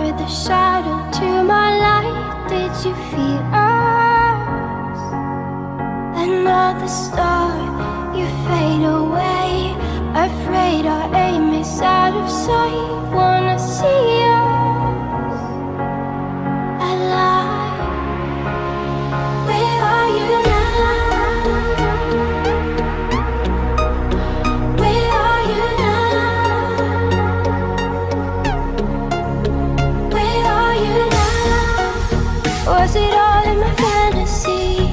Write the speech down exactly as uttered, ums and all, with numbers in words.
were the shadow to my light. Did you feel us? Another star, you fade away. Afraid our aim is out of sight. Wanna see us alive. Where are you now? Where are you now? Where are you now? Was it all in my fantasy?